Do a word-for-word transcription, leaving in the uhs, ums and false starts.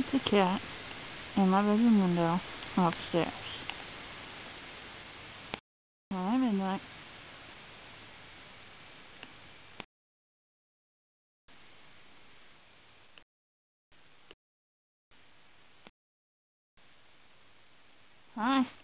at the cat in my bedroom window upstairs. Hi, Midnight. Hi.